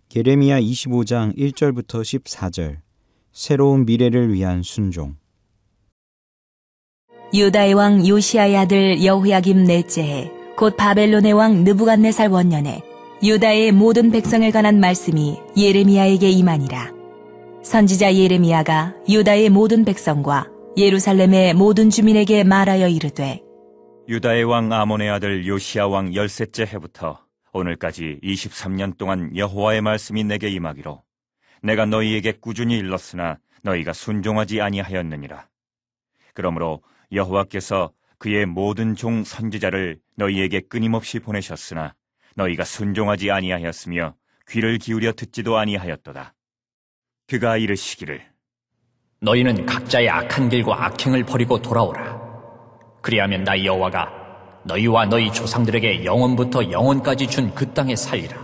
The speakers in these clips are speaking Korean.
예레미야 25장 1절부터 14절. 새로운 미래를 위한 순종. 유다의 왕 요시야의 아들 여호야김 넷째 해 곧 바벨론의 왕 느부갓네살 원년에 유다의 모든 백성에 관한 말씀이 예레미야에게 임하니라. 선지자 예레미야가 유다의 모든 백성과 예루살렘의 모든 주민에게 말하여 이르되, 유다의 왕 아몬의 아들 요시야 왕 13째 해부터 오늘까지 23년 동안 여호와의 말씀이 내게 임하기로 내가 너희에게 꾸준히 일렀으나 너희가 순종하지 아니하였느니라. 그러므로 여호와께서 그의 모든 종 선지자를 너희에게 끊임없이 보내셨으나 너희가 순종하지 아니하였으며 귀를 기울여 듣지도 아니하였도다. 그가 이르시기를, 너희는 각자의 악한 길과 악행을 버리고 돌아오라. 그리하면 나 여호와가 너희와 너희 조상들에게 영원부터 영원까지 준 그 땅에 살리라.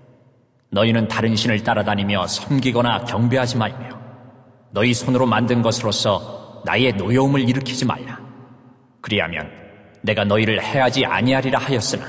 너희는 다른 신을 따라다니며 섬기거나 경배하지 말며 너희 손으로 만든 것으로서 나의 노여움을 일으키지 말라. 그리하면 내가 너희를 해하지 아니하리라 하였으나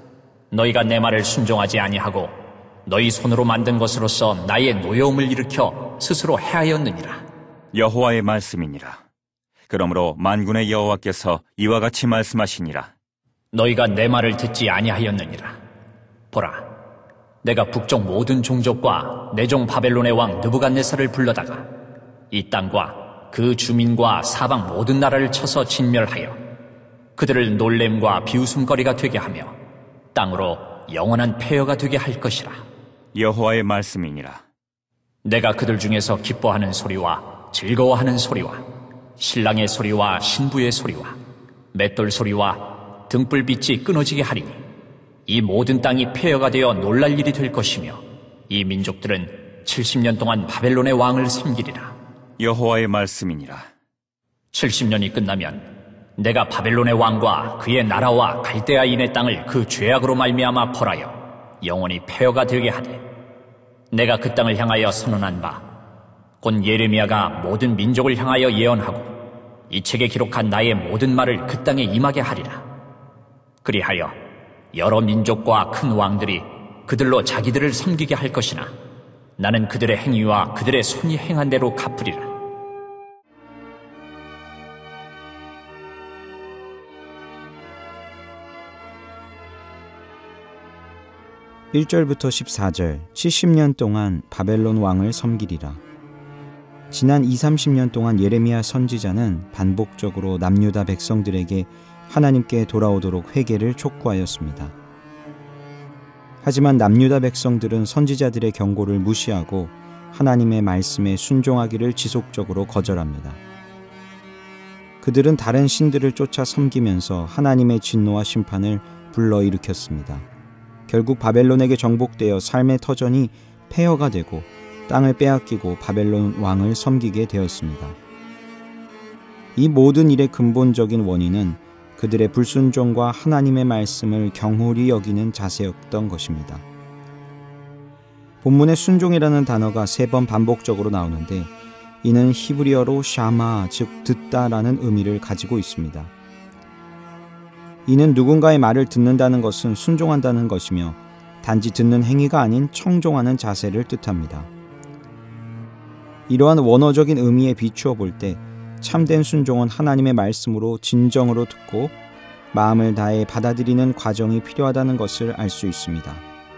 너희가 내 말을 순종하지 아니하고 너희 손으로 만든 것으로서 나의 노여움을 일으켜 스스로 해하였느니라. 여호와의 말씀이니라. 그러므로 만군의 여호와께서 이와 같이 말씀하시니라. 너희가 내 말을 듣지 아니하였느니라. 보라, 내가 북쪽 모든 종족과 내 종 바벨론의 왕 느부갓네살을 불러다가 이 땅과 그 주민과 사방 모든 나라를 쳐서 진멸하여 그들을 놀램과 비웃음거리가 되게 하며 땅으로 영원한 폐허가 되게 할 것이라. 여호와의 말씀이니라. 내가 그들 중에서 기뻐하는 소리와 즐거워하는 소리와 신랑의 소리와 신부의 소리와 맷돌 소리와 등불빛이 끊어지게 하리니 이 모든 땅이 폐허가 되어 놀랄 일이 될 것이며 이 민족들은 70년 동안 바벨론의 왕을 섬기리라. 여호와의 말씀이니라. 70년이 끝나면 내가 바벨론의 왕과 그의 나라와 갈대아인의 땅을 그 죄악으로 말미암아 벌하여 영원히 폐허가 되게 하되 내가 그 땅을 향하여 선언한 바 곧 예레미야가 모든 민족을 향하여 예언하고 이 책에 기록한 나의 모든 말을 그 땅에 임하게 하리라. 그리하여 여러 민족과 큰 왕들이 그들로 자기들을 섬기게 할 것이나 나는 그들의 행위와 그들의 손이 행한 대로 갚으리라. 1절부터 14절. 70년 동안 바벨론 왕을 섬기리라. 지난 20-30년 동안 예레미야 선지자는 반복적으로 남유다 백성들에게 하나님께 돌아오도록 회개를 촉구하였습니다. 하지만 남유다 백성들은 선지자들의 경고를 무시하고 하나님의 말씀에 순종하기를 지속적으로 거절합니다. 그들은 다른 신들을 쫓아 섬기면서 하나님의 진노와 심판을 불러일으켰습니다. 결국 바벨론에게 정복되어 삶의 터전이 폐허가 되고 땅을 빼앗기고 바벨론 왕을 섬기게 되었습니다. 이 모든 일의 근본적인 원인은 그들의 불순종과 하나님의 말씀을 경홀히 여기는 자세였던 것입니다. 본문에 순종이라는 단어가 3번 반복적으로 나오는데 이는 히브리어로 샤마, 즉 듣다라는 의미를 가지고 있습니다. 이는 누군가의 말을 듣는다는 것은 순종한다는 것이며 단지 듣는 행위가 아닌 청종하는 자세를 뜻합니다. 이러한 원어적인 의미에 비추어 볼 때 참된 순종은 하나님의 말씀으로 진정으로 듣고 마음을 다해 받아들이는 과정이 필요하다는 것을 알 수 있습니다.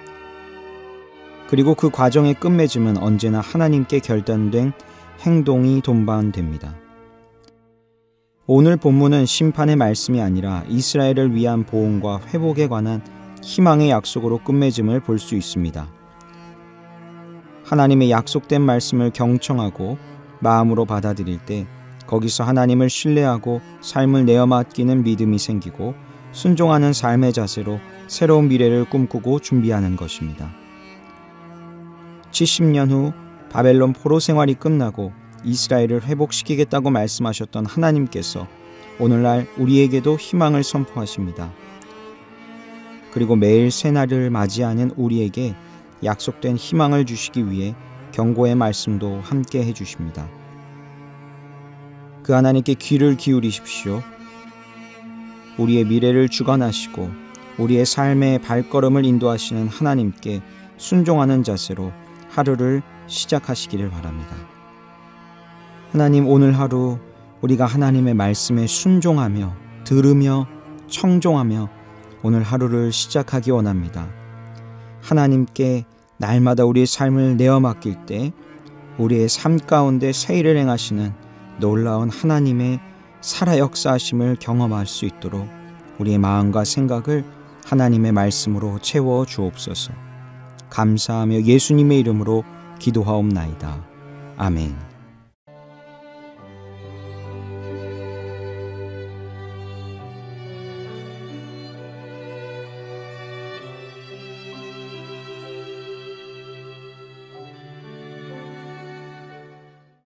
그리고 그 과정의 끝맺음은 언제나 하나님께 결단된 행동이 동반됩니다. 오늘 본문은 심판의 말씀이 아니라 이스라엘을 위한 보응과 회복에 관한 희망의 약속으로 끝맺음을 볼 수 있습니다. 하나님의 약속된 말씀을 경청하고 마음으로 받아들일 때 거기서 하나님을 신뢰하고 삶을 내어 맡기는 믿음이 생기고 순종하는 삶의 자세로 새로운 미래를 꿈꾸고 준비하는 것입니다. 70년 후 바벨론 포로 생활이 끝나고 이스라엘을 회복시키겠다고 말씀하셨던 하나님께서 오늘날 우리에게도 희망을 선포하십니다. 그리고 매일 새날을 맞이하는 우리에게 약속된 희망을 주시기 위해 경고의 말씀도 함께 해주십니다. 그 하나님께 귀를 기울이십시오. 우리의 미래를 주관하시고 우리의 삶의 발걸음을 인도하시는 하나님께 순종하는 자세로 하루를 시작하시기를 바랍니다. 하나님, 오늘 하루 우리가 하나님의 말씀에 순종하며 들으며 청종하며 오늘 하루를 시작하기 원합니다. 하나님께 날마다 우리의 삶을 내어 맡길 때 우리의 삶 가운데 새 일을 행하시는 놀라운 하나님의 살아 역사하심을 경험할 수 있도록 우리의 마음과 생각을 하나님의 말씀으로 채워 주옵소서. 감사하며 예수님의 이름으로 기도하옵나이다. 아멘.